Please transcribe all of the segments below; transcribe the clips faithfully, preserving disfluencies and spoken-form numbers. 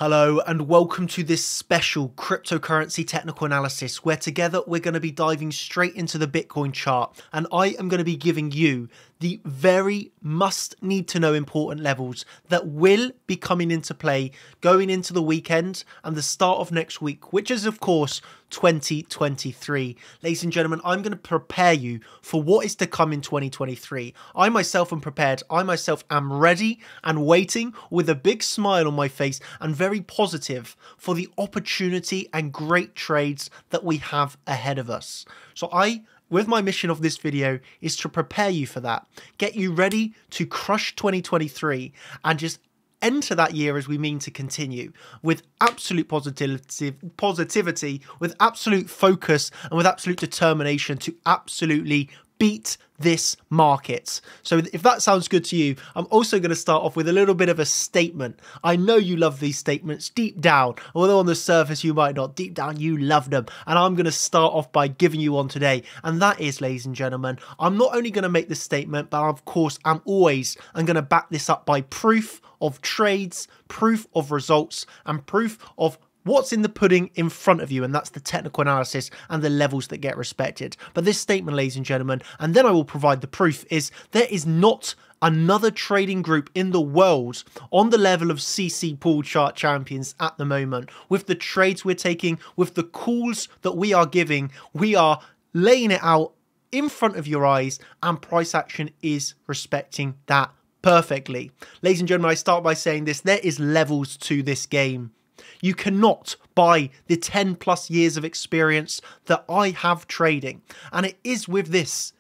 Hello and welcome to this special cryptocurrency technical analysis where together we're going to be diving straight into the Bitcoin chart, and I am going to be giving you the very must need to know important levels that will be coming into play going into the weekend and the start of next week, which is of course twenty twenty-three. Ladies and gentlemen, I'm going to prepare you for what is to come in twenty twenty-three. I myself am prepared. I myself am ready and waiting with a big smile on my face and very positive for the opportunity and great trades that we have ahead of us. So I, with my mission of this video, is to prepare you for that, get you ready to crush twenty twenty-three and just enter that year as we mean to continue with absolute positivity, positivity, with absolute focus and with absolute determination to absolutely beat this market. So if that sounds good to you, I'm also going to start off with a little bit of a statement. I know you love these statements deep down, although on the surface you might not. Deep down you love them, and I'm going to start off by giving you one today, and that is, ladies and gentlemen, I'm not only going to make this statement, but of course I'm always I'm going to back this up by proof of trades, proof of results, and proof of what's in the pudding in front of you, and that's the technical analysis and the levels that get respected. But this statement, ladies and gentlemen, and then I will provide the proof, is there is not another trading group in the world on the level of C C pool chart champions at the moment. With the trades we're taking, with the calls that we are giving, we are laying it out in front of your eyes, and price action is respecting that perfectly. Ladies and gentlemen, I start by saying this: there is levels to this game. You cannot buy the ten plus years of experience that I have trading. And it is with this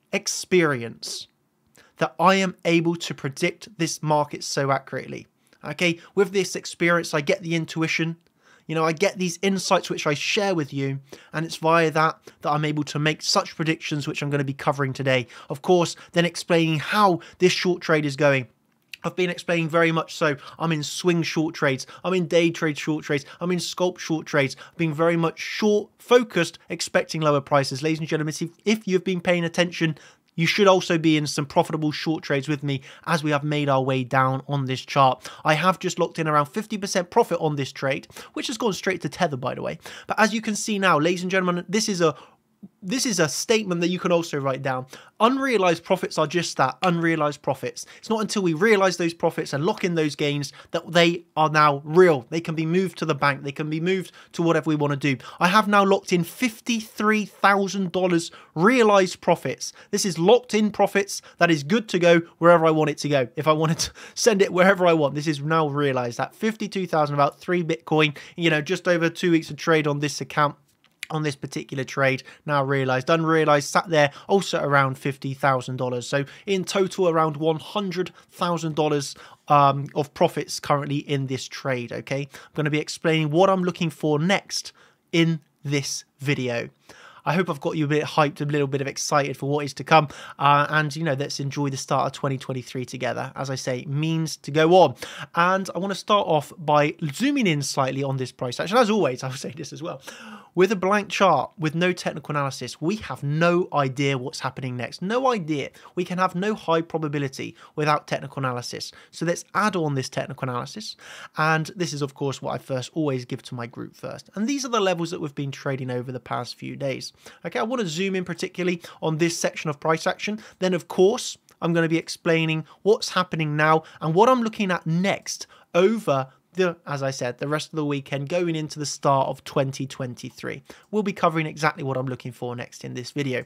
experience that I am able to predict this market so accurately. Okay, with this experience, I get the intuition. You know, I get these insights which I share with you, and it's via that that I'm able to make such predictions, which I'm going to be covering today. Of course, then explaining how this short trade is going. I've been explaining very much so. I'm in swing short trades. I'm in day trade short trades. I'm in scalp short trades. Being very much short focused, expecting lower prices. Ladies and gentlemen, if, if you've been paying attention, you should also be in some profitable short trades with me as we have made our way down on this chart. I have just locked in around fifty percent profit on this trade, which has gone straight to Tether, by the way. But as you can see now, ladies and gentlemen, this is a This is a statement that you can also write down. Unrealized profits are just that, unrealized profits. It's not until we realize those profits and lock in those gains that they are now real. They can be moved to the bank. They can be moved to whatever we want to do. I have now locked in fifty-three thousand dollars realized profits. This is locked in profits that is good to go wherever I want it to go. If I wanted to send it wherever I want, this is now realized at fifty-two thousand, about three Bitcoin, you know, just over two weeks of trade on this account. On this particular trade, now realized, unrealized, sat there also around fifty thousand dollars. So in total, around one hundred thousand dollars um, of profits currently in this trade. Okay, I'm going to be explaining what I'm looking for next in this video. I hope I've got you a bit hyped, a little bit of excited for what is to come. Uh, and, you know, let's enjoy the start of twenty twenty-three together. As I say, means to go on. And I want to start off by zooming in slightly on this price action. As always, I'll say this as well. With a blank chart, with no technical analysis, we have no idea what's happening next. No idea. We can have no high probability without technical analysis. So let's add on this technical analysis. And this is, of course, what I first always give to my group first. And these are the levels that we've been trading over the past few days. Okay, I want to zoom in particularly on this section of price action. Then, of course, I'm going to be explaining what's happening now and what I'm looking at next over the, as I said, the rest of the weekend going into the start of twenty twenty-three. We'll be covering exactly what I'm looking for next in this video.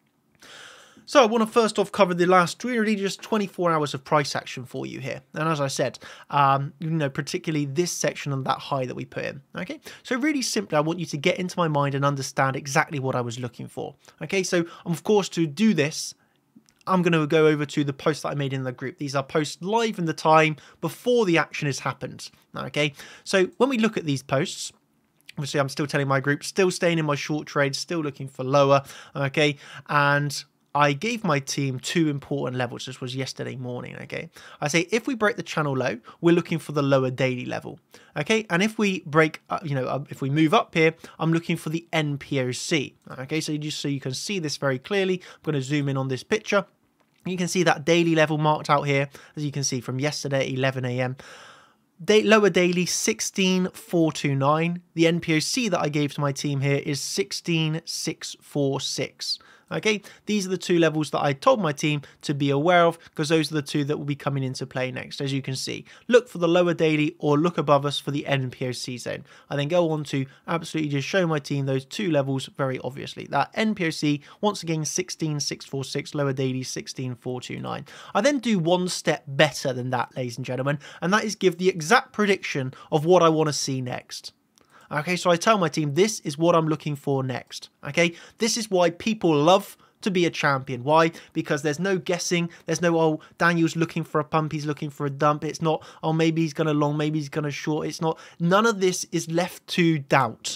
So I want to first off cover the last really just twenty-four hours of price action for you here. And as I said, um, you know, particularly this section and that high that we put in. Okay, so really simply, I want you to get into my mind and understand exactly what I was looking for. Okay, so of course, to do this, I'm going to go over to the posts that I made in the group. These are posts live in the time before the action has happened. Okay, so when we look at these posts, obviously I'm still telling my group, still staying in my short trades, still looking for lower. Okay, and I gave my team two important levels. This was yesterday morning, okay? I say if we break the channel low, we're looking for the lower daily level, okay? And if we break, uh, you know, uh, if we move up here, I'm looking for the N P O C, okay? So just so you can see this very clearly, I'm going to zoom in on this picture. You can see that daily level marked out here, as you can see from yesterday, eleven A M Day, lower daily sixteen four two nine. The N P O C that I gave to my team here is sixteen six four six. Okay, these are the two levels that I told my team to be aware of, because those are the two that will be coming into play next. As you can see, look for the lower daily or look above us for the N P O C zone. I then go on to absolutely just show my team those two levels very obviously. That N P O C, once again, sixteen six four six, lower daily sixteen four two nine. I then do one step better than that, ladies and gentlemen, and that is give the exact prediction of what I want to see next. Okay, so I tell my team, this is what I'm looking for next. Okay, this is why people love to be a champion. Why? Because there's no guessing. There's no, oh, Daniel's looking for a pump, he's looking for a dump. It's not, oh, maybe he's going to long, maybe he's going to short. It's not, none of this is left to doubt.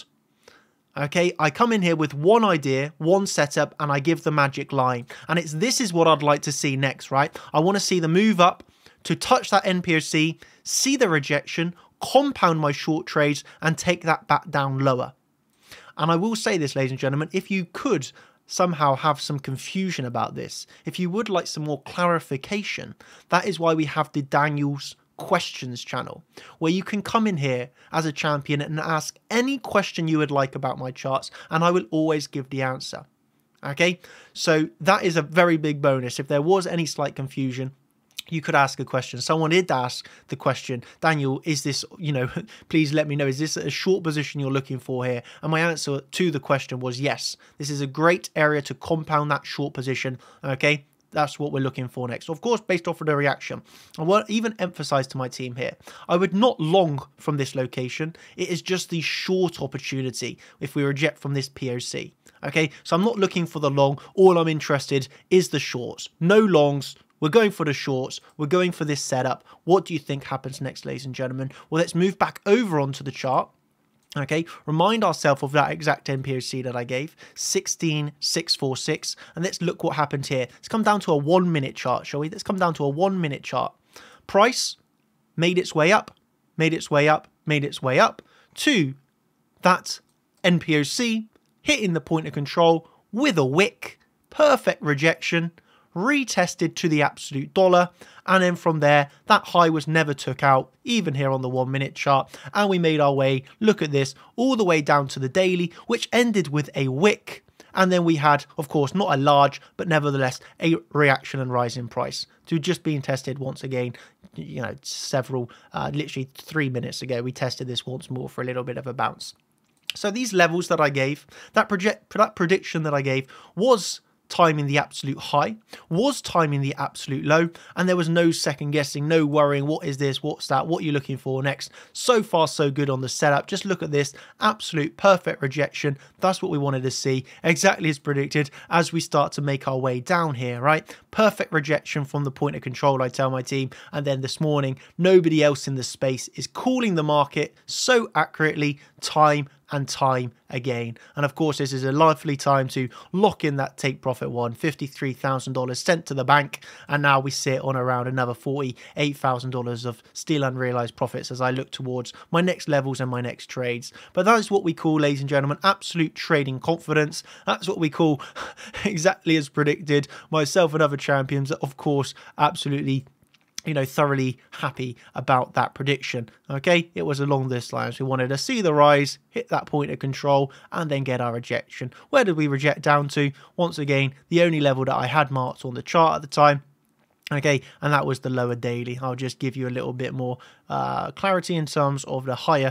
Okay, I come in here with one idea, one setup, and I give the magic line. And it's, this is what I'd like to see next, right? I want to see the move up to touch that N P O C, see the rejection, compound my short trades, and take that back down lower. And I will say this, ladies and gentlemen, if you could somehow have some confusion about this, if you would like some more clarification, that is why we have the Daniel's Questions channel, where you can come in here as a champion and ask any question you would like about my charts, and I will always give the answer. Okay, so that is a very big bonus. If there was any slight confusion, you could ask a question. Someone did ask the question, Daniel, is this, you know, please let me know, is this a short position you're looking for here? And my answer to the question was yes. This is a great area to compound that short position. Okay, that's what we're looking for next. Of course, based off of the reaction. I want to even emphasize to my team here, I would not long from this location. It is just the short opportunity if we reject from this P O C. Okay, so I'm not looking for the long. All I'm interested is the shorts. No longs. We're going for the shorts. We're going for this setup. What do you think happens next, ladies and gentlemen? Well, let's move back over onto the chart. Okay, remind ourselves of that exact N P O C that I gave, sixteen six four six. And let's look what happened here. Let's come down to a one minute chart, shall we? Let's come down to a one minute chart. Price made its way up, made its way up, made its way up to that N P O C, hitting the point of control with a wick, perfect rejection, retested to the absolute dollar, and then from there that high was never took out, even here on the one minute chart, and we made our way, look at this, all the way down to the daily, which ended with a wick, and then we had, of course, not a large but nevertheless a reaction and rise in price to just being tested once again. You know, several uh, literally three minutes ago we tested this once more for a little bit of a bounce. So these levels that I gave, that project that prediction that I gave was timing the absolute high, was timing the absolute low, and there was no second guessing, no worrying, what is this, what's that, what are you looking for next. So far so good on the setup. Just look at this, absolute perfect rejection. That's what we wanted to see, exactly as predicted, as we start to make our way down here, right? Perfect rejection from the point of control, I tell my team. And then this morning, nobody else in the space is calling the market so accurately, time and time again. And of course, this is a lovely time to lock in that take profit one, fifty-three thousand dollars sent to the bank, and now we sit on around another forty-eight thousand dollars of still unrealized profits as I look towards my next levels and my next trades. But that is what we call, ladies and gentlemen, absolute trading confidence. That's what we call, exactly as predicted, myself and other champions, of course, absolutely, you know, thoroughly happy about that prediction. Okay, it was along this lines. We wanted to see the rise, hit that point of control, and then get our rejection. Where did we reject down to? Once again, the only level that I had marked on the chart at the time. Okay, and that was the lower daily. I'll just give you a little bit more uh, clarity in terms of the higher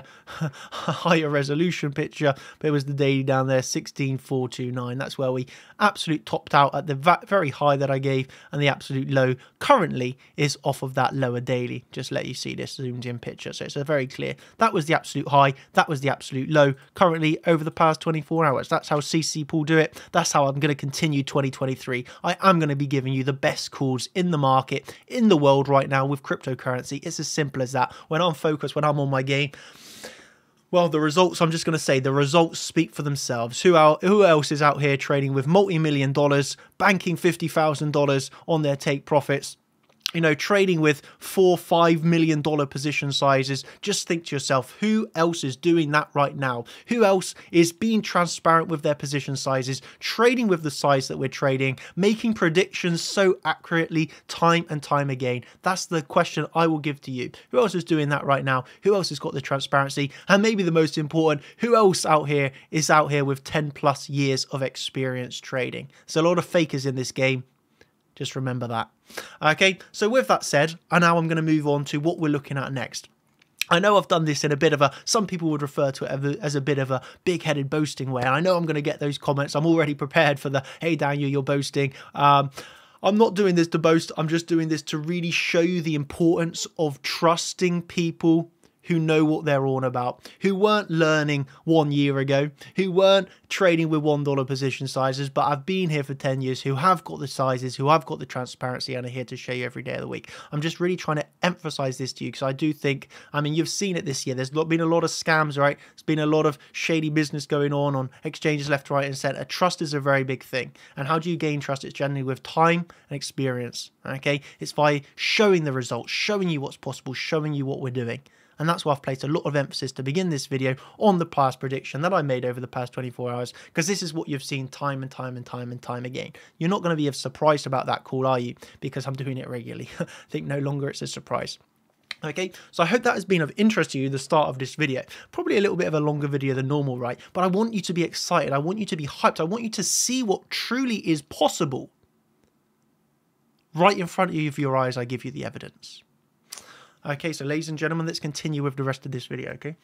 higher resolution picture, but it was the daily down there, sixteen four two nine. That's where we absolute topped out at the very high that I gave, and the absolute low currently is off of that lower daily. Just let you see this zoomed in picture, so it's a very clear. That was the absolute high, that was the absolute low currently over the past twenty-four hours. That's how C C Pool do it. That's how I'm going to continue twenty twenty-three. I am going to be giving you the best calls in the market, in the world right now with cryptocurrency. It's as simple as that. When I'm focused, when I'm on my game, well, the results, I'm just going to say, the results speak for themselves. Who, are, who else is out here trading with multi-million dollars, banking fifty thousand dollars on their take profits? you know, trading with four, five million dollar position sizes, just think to yourself, who else is doing that right now? Who else is being transparent with their position sizes, trading with the size that we're trading, making predictions so accurately time and time again? That's the question I will give to you. Who else is doing that right now? Who else has got the transparency? And maybe the most important, who else out here is out here with ten plus years of experience trading? There's a lot of fakers in this game. Just remember that. Okay, so with that said, and now I'm going to move on to what we're looking at next. I know I've done this in a bit of a, some people would refer to it as a bit of a big-headed boasting way. I know I'm going to get those comments. I'm already prepared for the, hey Daniel, you're boasting. Um, I'm not doing this to boast. I'm just doing this to really show you the importance of trusting people who know what they're on about, who weren't learning one year ago, who weren't trading with one dollar position sizes, but I've been here for ten years, who have got the sizes, who have got the transparency, and are here to show you every day of the week. I'm just really trying to emphasize this to you because I do think, I mean, you've seen it this year. There's been a lot of scams, right? There's been a lot of shady business going on on exchanges left, right, and center. Trust is a very big thing. And how do you gain trust? It's generally with time and experience, okay? It's by showing the results, showing you what's possible, showing you what we're doing. And that's why I've placed a lot of emphasis to begin this video on the past prediction that I made over the past twenty-four hours, because this is what you've seen time and time and time and time again. You're not going to be surprised about that call, are you? Because I'm doing it regularly. I think no longer it's a surprise. Okay, so I hope that has been of interest to you, the start of this video. Probably a little bit of a longer video than normal, right? But I want you to be excited. I want you to be hyped. I want you to see what truly is possible. Right in front of you, with your eyes, I give you the evidence. Okay, so ladies and gentlemen, let's continue with the rest of this video, okay?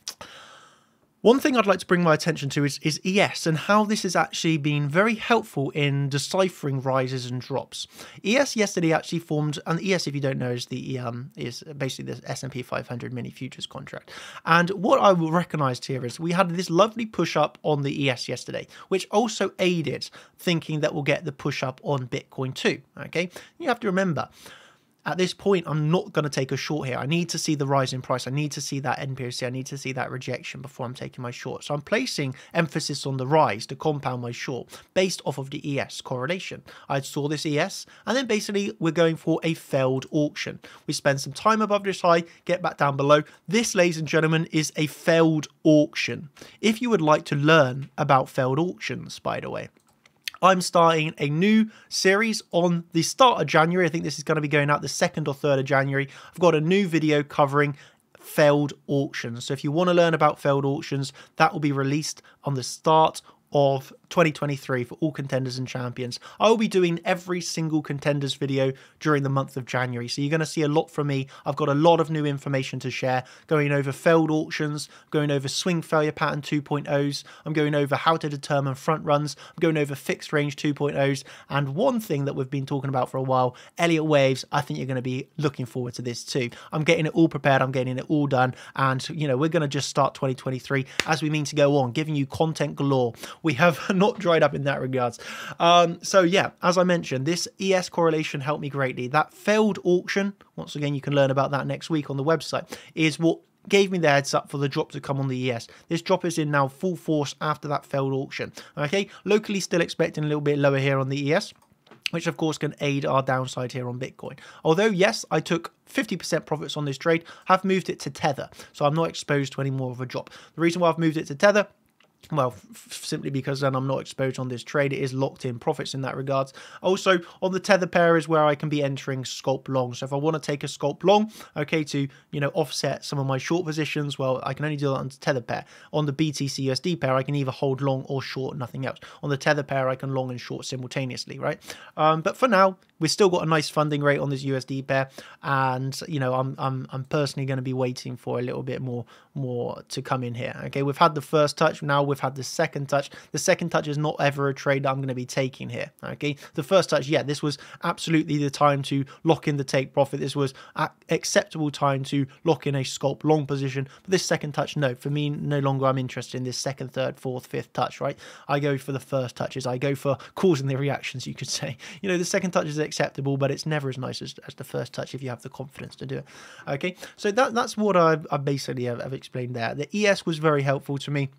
One thing I'd like to bring my attention to is, is E S and how this has actually been very helpful in deciphering rises and drops. E S yesterday actually formed, and E S, if you don't know, is the um is basically the S and P five hundred mini futures contract. And what I recognized here is we had this lovely push up on the E S yesterday, which also aided thinking that we'll get the push up on Bitcoin too. Okay, you have to remember, at this point, I'm not going to take a short here. I need to see the rise in price. I need to see that N P O C. I need to see that rejection before I'm taking my short. So I'm placing emphasis on the rise to compound my short based off of the E S correlation. I saw this E S, and then basically we're going for a failed auction. We spend some time above this high, get back down below. This, ladies and gentlemen, is a failed auction. If you would like to learn about failed auctions, by the way, I'm starting a new series on the start of January. I think this is going to be going out the second or third of January. I've got a new video covering failed auctions. So if you want to learn about failed auctions, that will be released on the start of twenty twenty-three for all contenders and champions. I will be doing every single contenders video during the month of January, so you're going to see a lot from me. I've got a lot of new information to share, going over failed auctions, going over swing failure pattern two point ohs, I'm going over how to determine front runs, I'm going over fixed range two point ohs, and one thing that we've been talking about for a while, Elliott waves. I think you're going to be looking forward to this too. I'm getting it all prepared, I'm getting it all done, and you know, we're going to just start twenty twenty-three as we mean to go on, giving you content galore. We have not dried up in that regards. Um, so yeah, as I mentioned, this E S correlation helped me greatly. That failed auction, once again, you can learn about that next week on the website, is what gave me the heads up for the drop to come on the E S. This drop is in now full force after that failed auction. Okay, locally still expecting a little bit lower here on the E S, which of course can aid our downside here on Bitcoin. Although, yes, I took fifty percent profits on this trade, I've moved it to Tether, so I'm not exposed to any more of a drop. The reason why I've moved it to Tether, well, simply because then I'm not exposed on this trade. It is locked in profits in that regards. Also, on the Tether pair is where I can be entering scalp long. So if I want to take a scalp long, okay, to, you know, offset some of my short positions, well, I can only do that on the Tether pair. On the B T C U S D pair, I can either hold long or short, nothing else. On the Tether pair, I can long and short simultaneously, right? Um, but for now, we've still got a nice funding rate on this U S D pair, and you know, I'm I'm I'm personally going to be waiting for a little bit more more to come in here. Okay, we've had the first touch, now we've had the second touch. The second touch is not ever a trade that I'm going to be taking here. Okay, the first touch, yeah, this was absolutely the time to lock in the take profit. This was an acceptable time to lock in a scalp long position. But this second touch, no, for me, no longer I'm interested in this second, third, fourth, fifth touch. Right, I go for the first touches. I go for causing the reactions, you could say. You know, the second touch is acceptable, but it's never as nice as, as the first touch if you have the confidence to do it. Okay, so that that's what I, I basically have, have explained there. The E S was very helpful to me.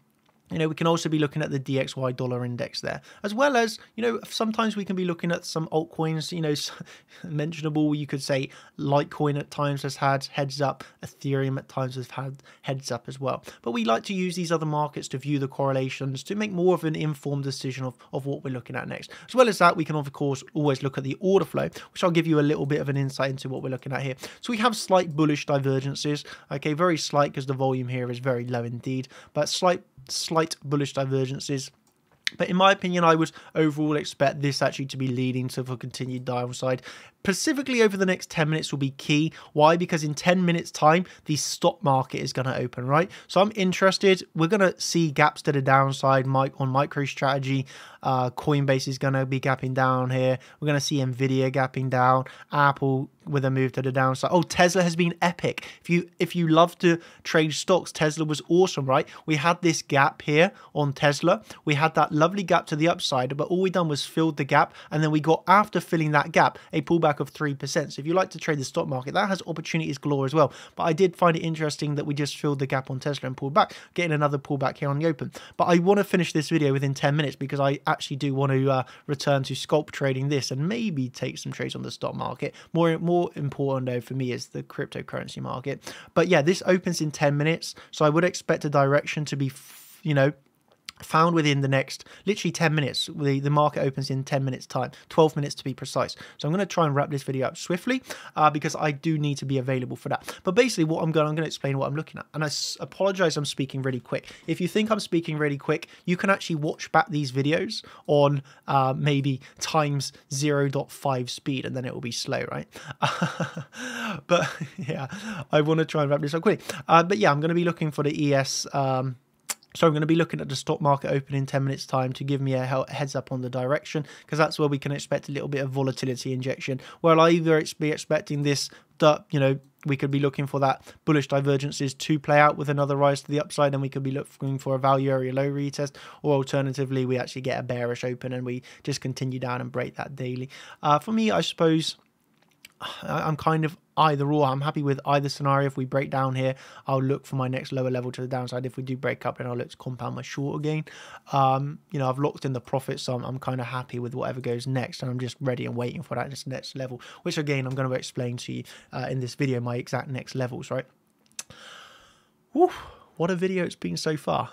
You know, we can also be looking at the D X Y dollar index there, as well as, you know, sometimes we can be looking at some altcoins, you know, mentionable. You could say Litecoin at times has had heads up, Ethereum at times has had heads up as well. But we like to use these other markets to view the correlations to make more of an informed decision of, of what we're looking at next. As well as that, we can, of course, always look at the order flow, which I'll give you a little bit of an insight into what we're looking at here. So we have slight bullish divergences, okay, very slight because the volume here is very low indeed, but slight slight bullish divergences. But in my opinion, I would overall expect this actually to be leading to a continued downside. Specifically over the next ten minutes will be key. Why? Because in ten minutes time, the stock market is going to open, right? So I'm interested. We're going to see gaps to the downside on MicroStrategy. Uh, Coinbase is going to be gapping down here. We're going to see Nvidia gapping down. Apple with a move to the downside. Oh, Tesla has been epic. If you if you love to trade stocks, Tesla was awesome, right? We had this gap here on Tesla. We had that lovely gap to the upside, but all we done was filled the gap, and then we got, after filling that gap, a pullback of three percent. So if you like to trade the stock market, that has opportunities galore as well. But I did find it interesting that we just filled the gap on Tesla and pulled back, getting another pullback here on the open. But I want to finish this video within ten minutes because I actually do want to uh, return to scalp trading this and maybe take some trades on the stock market. More, more important though for me is the cryptocurrency market. But yeah, this opens in ten minutes. So I would expect a direction to be, you know, found within the next literally ten minutes. The, the market opens in ten minutes time, twelve minutes to be precise. So I'm going to try and wrap this video up swiftly uh, because I do need to be available for that. But basically what I'm going, I'm going to explain what I'm looking at. And I apologize, I'm speaking really quick. If you think I'm speaking really quick, you can actually watch back these videos on uh, maybe times zero point five speed, and then it will be slow, right? But yeah, I want to try and wrap this up quickly. Uh, but yeah, I'm going to be looking for the E S. Um, So I'm going to be looking at the stock market open in ten minutes time to give me a heads up on the direction, because that's where we can expect a little bit of volatility injection, where I'll either be expecting this, you know, we could be looking for that bullish divergences to play out with another rise to the upside, and we could be looking for a value area low retest, or alternatively we actually get a bearish open and we just continue down and break that daily. Uh, for me, I suppose I'm kind of either or. I'm happy with either scenario. If we break down here, I'll look for my next lower level to the downside. If we do break up, then I'll look to compound my short again. Um, you know, I've locked in the profit, so I'm, I'm kind of happy with whatever goes next, and I'm just ready and waiting for that next level, which again, I'm going to explain to you uh, in this video, my exact next levels, right? Woo, what a video it's been so far.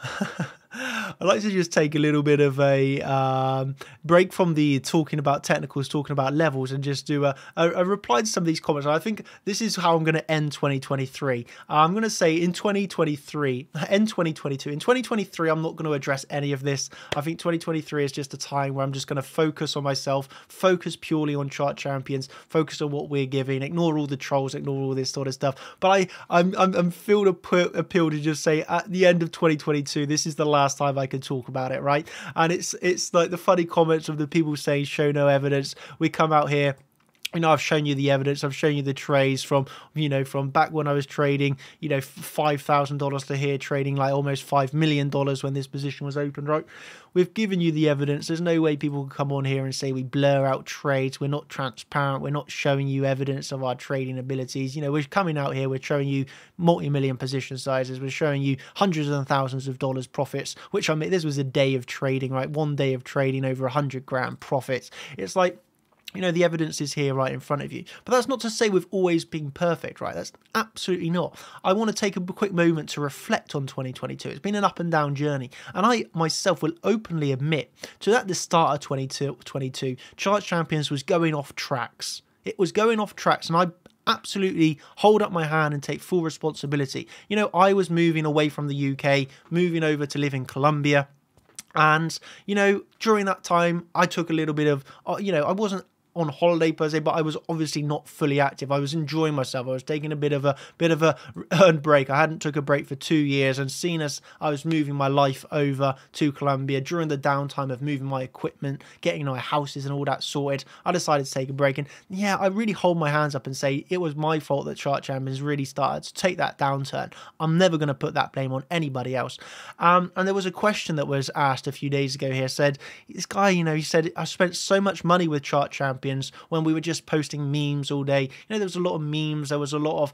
I'd like to just take a little bit of a um, break from the talking about technicals, talking about levels, and just do a, a, a reply to some of these comments. I think this is how I'm going to end twenty twenty-three. Uh, I'm going to say in twenty twenty-three, end twenty twenty-two. In twenty twenty-three, I'm not going to address any of this. I think twenty twenty-three is just a time where I'm just going to focus on myself, focus purely on chart champions, focus on what we're giving, ignore all the trolls, ignore all this sort of stuff. But I, I'm, I'm, I'm feel a appeal to just say at the end of twenty twenty-two, this is the last time I can talk about it, right? And it's it's like the funny comments of the people saying show no evidence. We come out here, you know, I've shown you the evidence, I've shown you the trades from, you know, from back when I was trading, you know, five thousand dollars to here, trading like almost five million dollars when this position was open, right? We've given you the evidence. There's no way people can come on here and say we blur out trades, we're not transparent, we're not showing you evidence of our trading abilities. You know, we're coming out here, we're showing you multi-million position sizes, we're showing you hundreds and thousands of dollars profits, which I mean, this was a day of trading, right? One day of trading over a hundred grand profits. It's like, you know, the evidence is here right in front of you. But that's not to say we've always been perfect, right? That's absolutely not. I want to take a quick moment to reflect on twenty twenty-two. It's been an up and down journey. And I myself will openly admit to at the start of twenty twenty-two, Chart Champions was going off tracks. It was going off tracks, and I absolutely hold up my hand and take full responsibility. You know, I was moving away from the U K, moving over to live in Colombia. And, you know, during that time, I took a little bit of, uh, you know, I wasn't on holiday per se, but I was obviously not fully active. I was enjoying myself. I was taking a bit of a bit of a earned break. I hadn't took a break for two years, and seen as I was moving my life over to Colombia during the downtime of moving my equipment, getting my houses and all that sorted, I decided to take a break. And yeah, I really hold my hands up and say it was my fault that Chart Champions really started to take that downturn. I'm never going to put that blame on anybody else. Um, and there was a question that was asked a few days ago here, said, this guy, you know, he said, I spent so much money with Chart Champions when we were just posting memes all day. You know, there was a lot of memes, there was a lot of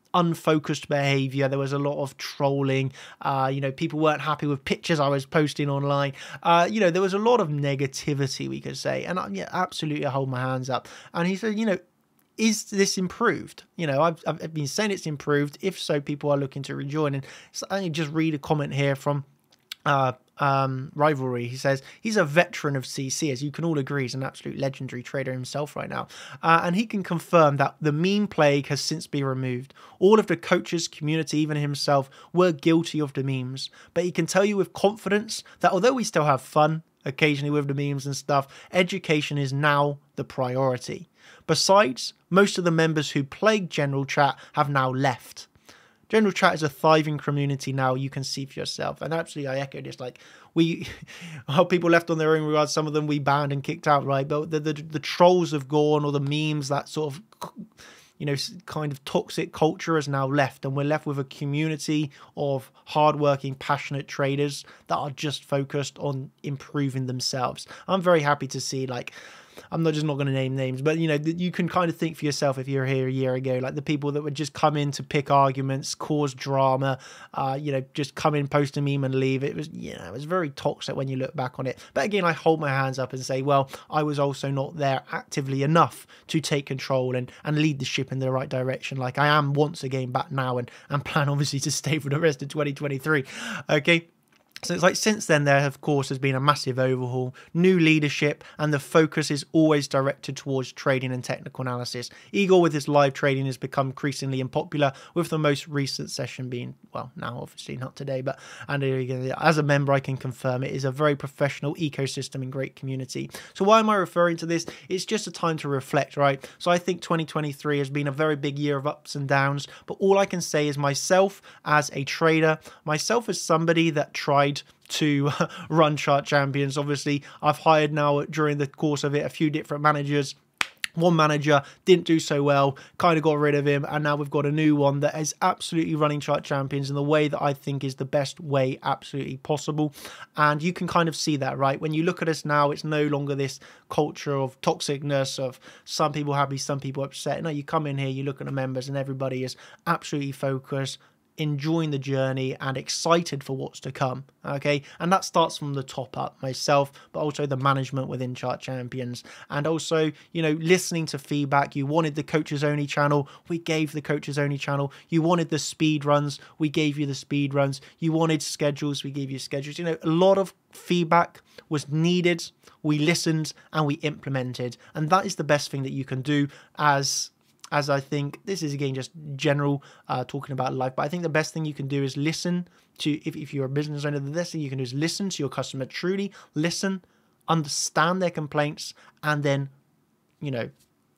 unfocused behavior. There was a lot of trolling. Uh, you know, people weren't happy with pictures I was posting online. Uh, you know, there was a lot of negativity, we could say. And I, yeah, absolutely, I hold my hands up. And he said, you know, is this improved? You know, I've, I've been saying it's improved. If so, people are looking to rejoin. And so I just read a comment here from uh, um, Rivalry. He says, he's a veteran of C C, as you can all agree, he's an absolute legendary trader himself right now. Uh, and he can confirm that the meme plague has since been removed. All of the coaches, community, even himself, were guilty of the memes. But he can tell you with confidence that although we still have fun occasionally with the memes and stuff, education is now the priority. Besides, most of the members who plagued General Chat have now left. General Chat is a thriving community now, you can see for yourself. And absolutely, I echo this. Like, we, how people left on their own regards, some of them we banned and kicked out, right? But the, the, the trolls have gone, or the memes, that sort of, you know, kind of toxic culture has now left. And we're left with a community of hardworking, passionate traders that are just focused on improving themselves. I'm very happy to see, like, I'm not just not going to name names, but, you know, you can kind of think for yourself if you're here a year ago, like the people that would just come in to pick arguments, cause drama, uh, you know, just come in, post a meme and leave. It was, you know, it was very toxic when you look back on it. But again, I hold my hands up and say, well, I was also not there actively enough to take control and, and lead the ship in the right direction. Like I am once again back now, and, and plan obviously to stay for the rest of twenty twenty-three. Okay. So it's like since then there, of course, has been a massive overhaul, new leadership, and the focus is always directed towards trading and technical analysis. Igor with his live trading has become increasingly unpopular, with the most recent session being, well, now obviously not today, but and as a member I can confirm it is a very professional ecosystem and great community. So why am I referring to this? It's just a time to reflect, right? So I think twenty twenty-three has been a very big year of ups and downs, but all I can say is myself as a trader, myself as somebody that tried to run Chart Champions. Obviously, I've hired now during the course of it a few different managers. One manager didn't do so well, kind of got rid of him, and now we've got a new one that is absolutely running Chart Champions in the way that I think is the best way absolutely possible. And you can kind of see that, right? When you look at us now, it's no longer this culture of toxicness, of some people happy, some people upset. No, you come in here, you look at the members, and everybody is absolutely focused, enjoying the journey and excited for what's to come. Okay, and that starts from the top up, myself, but also the management within Chart Champions, and also, you know, listening to feedback. You wanted the coaches only channel, we gave the coaches only channel. You wanted the speed runs, we gave you the speed runs. You wanted schedules, we gave you schedules. You know, a lot of feedback was needed, we listened and we implemented, and that is the best thing that you can do as As I think, this is again just general uh, talking about life, but I think the best thing you can do is listen to, if, if you're a business owner, the best thing you can do is listen to your customer, truly listen, understand their complaints, and then, you know,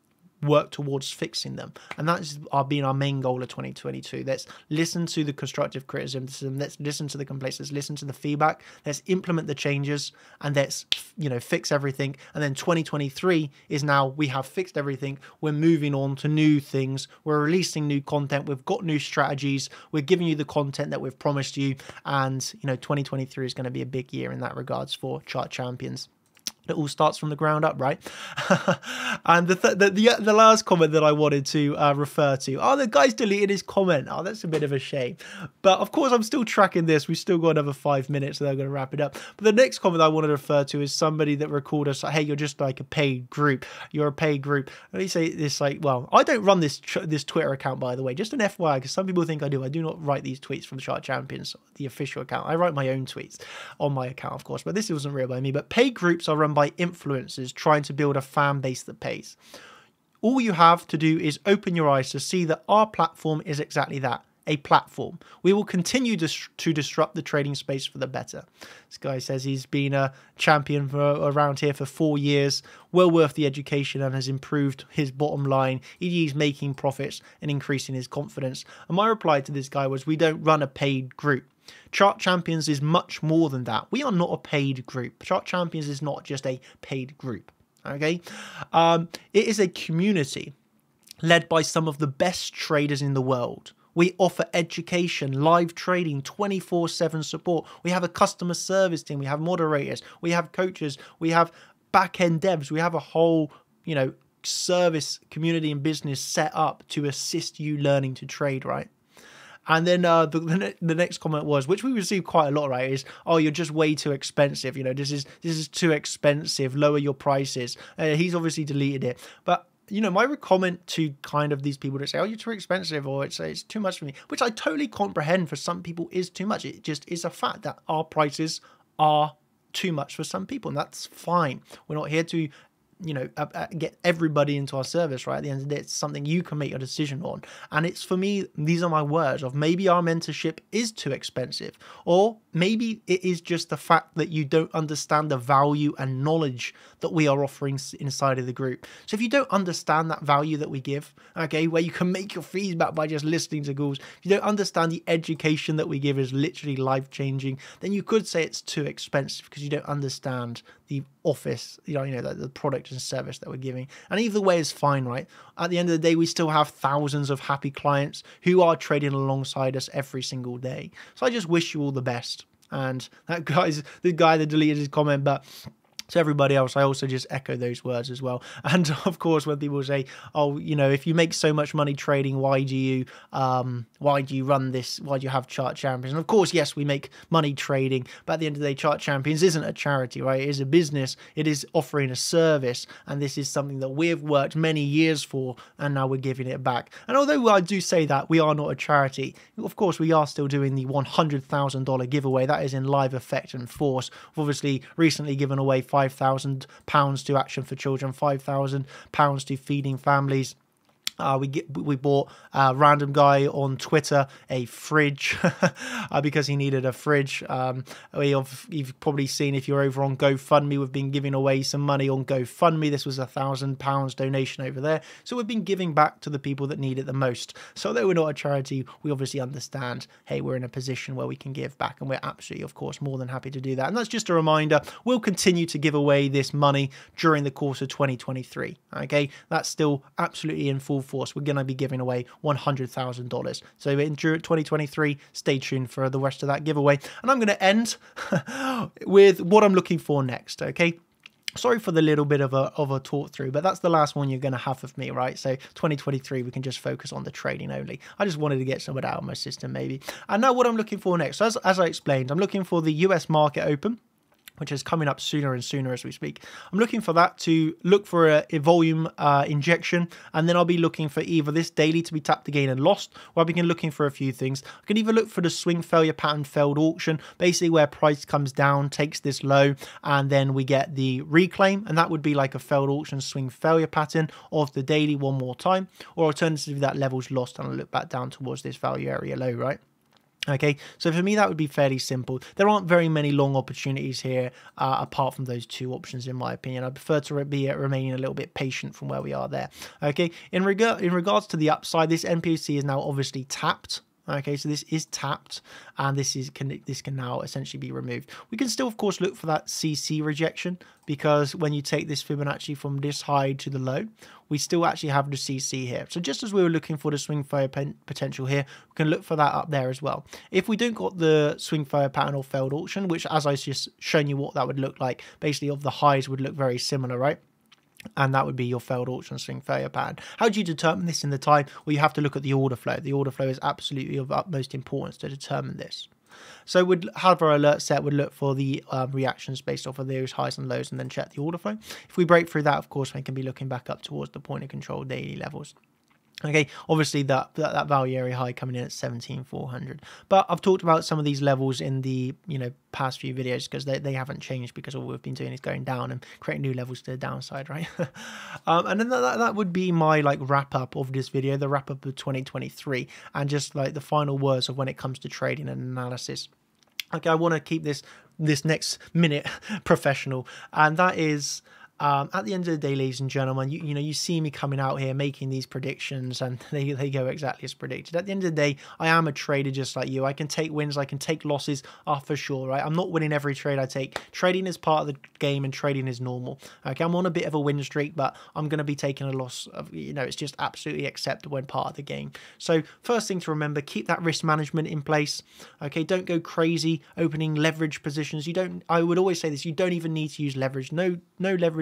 work towards fixing them. And that's our been our main goal of twenty twenty-two. Let's listen to the constructive criticism, let's listen to the complaints, let's listen to the feedback, let's implement the changes, and let's, you know, fix everything. And then twenty twenty-three is now we have fixed everything, we're moving on to new things, we're releasing new content, we've got new strategies, we're giving you the content that we've promised you. And, you know, twenty twenty-three is going to be a big year in that regards for Chart Champions. It all starts from the ground up, right? And the, th the the the last comment that I wanted to uh, refer to, oh, the guy's deleted his comment. Oh, that's a bit of a shame. But of course, I'm still tracking this. We've still got another five minutes, so they're going to wrap it up. But the next comment I wanted to refer to is somebody that recalled us, like, hey, you're just like a paid group. You're a paid group. Let me say this, like, well, I don't run this this Twitter account, by the way. Just an F Y I, because some people think I do. I do not write these tweets from Chart Champions, the official account. I write my own tweets on my account, of course. But this wasn't real by me. But paid groups are run by influencers trying to build a fan base that pays. All you have to do is open your eyes to see that our platform is exactly that, a platform. We will continue to, to disrupt the trading space for the better. This guy says he's been a champion for, around here for four years, well worth the education, and has improved his bottom line. He's making profits and increasing his confidence. And my reply to this guy was, we don't run a paid group. Chart Champions is much more than that. We are not a paid group. Chart Champions is not just a paid group. Okay, um, it is a community led by some of the best traders in the world. We offer education, live trading, twenty-four seven support. We have a customer service team. We have moderators. We have coaches. We have back-end devs. We have a whole, you know, service, community and business set up to assist you learning to trade, right? And then uh, the, the the next comment was, which we received quite a lot, right? Is, oh, you're just way too expensive. You know, this is this is too expensive. Lower your prices. Uh, he's obviously deleted it, but you know, my comment to kind of these people that say, oh, you're too expensive, or it's it's too much for me, which I totally comprehend. For some people, is too much. It just is a fact that our prices are too much for some people, and that's fine. We're not here to, you know, uh, uh, get everybody into our service, right? At the end of the day, it's something you can make your decision on. And it's, for me, these are my words of, maybe our mentorship is too expensive, or maybe it is just the fact that you don't understand the value and knowledge that we are offering inside of the group. So if you don't understand that value that we give, okay, where you can make your fees back by just listening to calls, if you don't understand the education that we give is literally life-changing, then you could say it's too expensive because you don't understand the office, you know, you know, the, the product and service that we're giving. And either way is fine, right? At the end of the day, we still have thousands of happy clients who are trading alongside us every single day. So I just wish you all the best. And that guy's the guy that deleted his comment, but to everybody else, I also just echo those words as well. And of course, when people say, oh, you know, if you make so much money trading, why do you um why do you run this, why do you have Chart Champions? And of course, yes, we make money trading, but at the end of the day, Chart Champions isn't a charity, right? It is a business. It is offering a service, and this is something that we've worked many years for, and now we're giving it back. And although I do say that we are not a charity, of course, we are still doing the one hundred thousand dollar giveaway. That is in live effect and force. We've obviously recently given away five thousand pounds to Action for Children, five thousand pounds to Feeding Families. Uh, we get, we bought a random guy on Twitter a fridge uh, because he needed a fridge. Um, we have, you've probably seen, if you're over on GoFundMe, we've been giving away some money on GoFundMe. This was a thousand pounds donation over there. So we've been giving back to the people that need it the most. So although we're not a charity, we obviously understand, hey, we're in a position where we can give back, and we're absolutely, of course, more than happy to do that. And that's just a reminder, we'll continue to give away this money during the course of twenty twenty-three. Okay, that's still absolutely in full force. We're going to be giving away one hundred thousand dollars. So in twenty twenty-three, stay tuned for the rest of that giveaway. And I'm going to end with what I'm looking for next, okay? Sorry for the little bit of a of a talk through, but that's the last one you're going to have of me, right? So twenty twenty-three, we can just focus on the trading only. I just wanted to get some of that out of my system, maybe. And now what I'm looking for next. So as, as I explained, I'm looking for the U S market open, which is coming up sooner and sooner as we speak. I'm looking for that to look for a, a volume uh, injection, and then I'll be looking for either this daily to be tapped again and lost, or I'll begin looking for a few things. I can either look for the swing failure pattern failed auction, basically where price comes down, takes this low, and then we get the reclaim, and that would be like a failed auction swing failure pattern of the daily one more time, or alternatively that level's lost and I'll look back down towards this value area low, right? Okay, so for me, that would be fairly simple. There aren't very many long opportunities here, uh, apart from those two options, in my opinion. I prefer to be remaining a little bit patient from where we are there. Okay, in, reg in regards to the upside, this N P C is now obviously tapped. Okay, so this is tapped, and this is can this can now essentially be removed. We can still, of course, look for that C C rejection, because when you take this Fibonacci from this high to the low, we still actually have the C C here. So just as we were looking for the swing failure potential here, we can look for that up there as well. If we don't got the swing failure pattern or failed auction, which as I just shown you what that would look like, basically of the highs would look very similar, right? And that would be your failed auction swing failure pattern. How do you determine this in the time? Well, you have to look at the order flow. The order flow is absolutely of utmost importance to determine this. So we'd have our alert set, would look for the um, reactions based off of those highs and lows, and then check the order flow. If we break through that, of course, we can be looking back up towards the point of control daily levels. Okay, obviously that, that that value area high coming in at seventeen four hundred, but I've talked about some of these levels in the you know past few videos, because they, they haven't changed, because all we've been doing is going down and creating new levels to the downside, right? um, and then that, that would be my like wrap up of this video, the wrap up of twenty twenty-three, and just like the final words of when it comes to trading and analysis. Okay, I want to keep this this next minute professional, and that is, Um, at the end of the day, ladies and gentlemen, you, you know, you see me coming out here making these predictions, and they, they go exactly as predicted. At the end of the day, I am a trader just like you. I can take wins, I can take losses, uh, for sure, right? I'm not winning every trade I take. Trading is part of the game, and trading is normal. Okay, I'm on a bit of a win streak, but I'm going to be taking a loss. Of, you know, it's just absolutely acceptable and part of the game. So first thing to remember, keep that risk management in place. Okay, don't go crazy opening leverage positions. You don't, I would always say this, you don't even need to use leverage. No, no leverage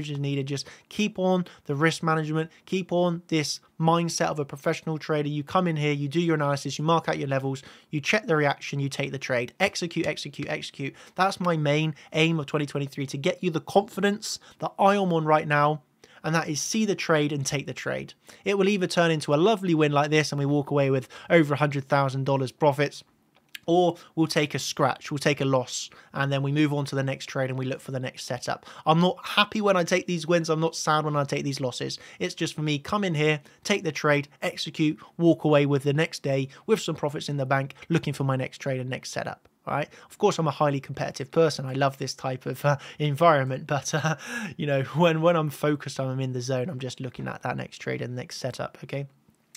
change is needed. Just keep on the risk management, keep on this mindset of a professional trader. You come in here, you do your analysis, you mark out your levels, you check the reaction, you take the trade, execute, execute, execute. That's my main aim of twenty twenty-three, to get you the confidence that I am on right now. And that is see the trade and take the trade. It will either turn into a lovely win like this and we walk away with over one hundred thousand dollars profits, or we'll take a scratch, we'll take a loss, and then we move on to the next trade and we look for the next setup. I'm not happy when I take these wins. I'm not sad when I take these losses. It's just for me, come in here, take the trade, execute, walk away with the next day with some profits in the bank, looking for my next trade and next setup. Right. Of course, I'm a highly competitive person. I love this type of uh, environment, but uh, you know, when when I'm focused, I'm in the zone. I'm just looking at that next trade and next setup. Okay.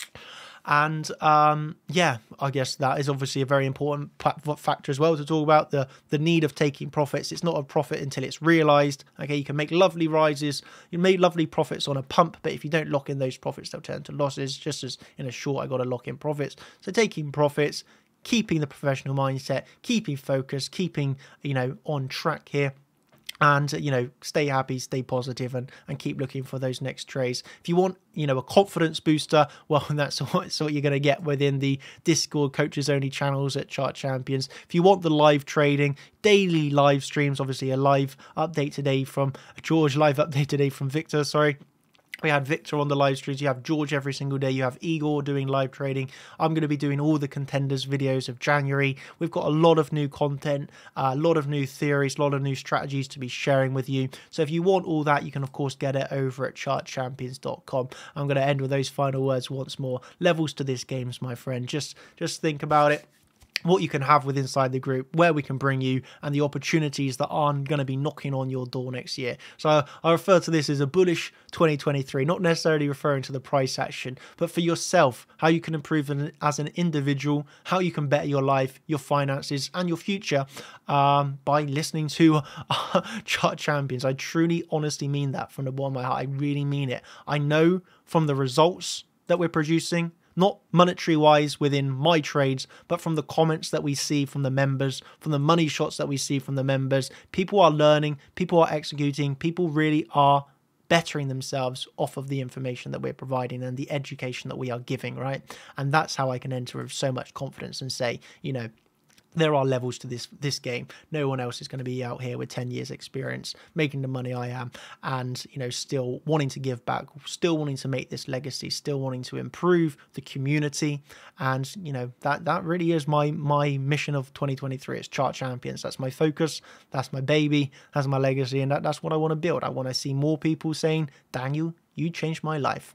And um, yeah, I guess that is obviously a very important factor as well to talk about, the the need of taking profits. It's not a profit until it's realized. Okay, you can make lovely rises, you make lovely profits on a pump, but if you don't lock in those profits, they'll turn to losses. Just as in a short, I got to lock in profits. So taking profits, keeping the professional mindset, keeping focus, keeping, you know, on track here. And, you know, stay happy, stay positive, and, and keep looking for those next trades. If you want, you know, a confidence booster, well, that's what, that's what you're going to get within the Discord coaches only channels at Chart Champions. If you want the live trading, daily live streams, obviously a live update today from George, live update today from Victor, sorry. We had Victor on the live streams. You have George every single day. You have Igor doing live trading. I'm going to be doing all the contenders videos of January. We've got a lot of new content, a lot of new theories, a lot of new strategies to be sharing with you. So if you want all that, you can of course get it over at chart champions dot com. I'm going to end with those final words once more. Levels to this game, my friend. Just, just think about it. What you can have with inside the group, where we can bring you, and the opportunities that are going to be knocking on your door next year. So I refer to this as a bullish twenty twenty-three, not necessarily referring to the price action, but for yourself, how you can improve as an individual, how you can better your life, your finances, and your future um, by listening to Chart Champions. I truly, honestly mean that from the bottom of my heart. I really mean it. I know from the results that we're producing, not monetary wise within my trades, but from the comments that we see from the members, from the money shots that we see from the members. People are learning, people are executing, people really are bettering themselves off of the information that we're providing and the education that we are giving, right? And that's how I can enter with so much confidence and say, you know, there are levels to this this game. No one else is going to be out here with ten years experience making the money I am, and you know, still wanting to give back, still wanting to make this legacy, still wanting to improve the community. And you know, that that really is my my mission of twenty twenty-three. It's Chart Champions. That's my focus, that's my baby, that's my legacy, and that, that's what I want to build. I want to see more people saying, Daniel, you changed my life.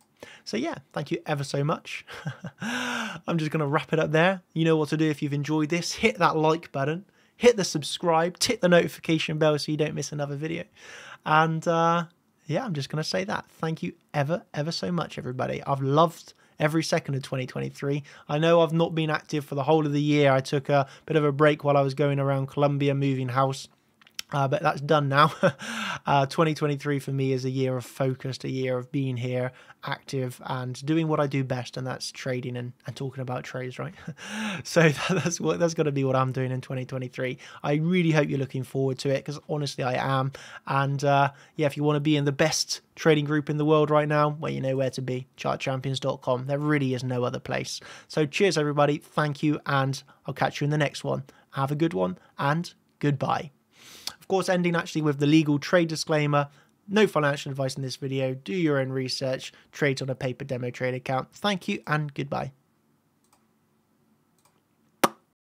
So yeah, thank you ever so much. I'm just going to wrap it up there. You know what to do if you've enjoyed this. Hit that like button, hit the subscribe, hit the notification bell so you don't miss another video. And uh, yeah, I'm just going to say that. Thank you ever, ever so much, everybody. I've loved every second of twenty twenty-three. I know I've not been active for the whole of the year. I took a bit of a break while I was going around Colombia moving house. Uh, but that's done now. uh, twenty twenty-three for me is a year of focus, a year of being here, active, and doing what I do best, and that's trading and, and talking about trades, right? So that's what that's going to be what I'm doing in twenty twenty-three. I really hope you're looking forward to it, because honestly, I am. And uh, yeah, if you want to be in the best trading group in the world right now, well, you know where to be, chart champions dot com. There really is no other place. So cheers, everybody. Thank you, and I'll catch you in the next one. Have a good one, and goodbye. Of course, ending actually with the legal trade disclaimer. No financial advice in this video. Do your own research. Trade on a paper demo trade account. Thank you and goodbye.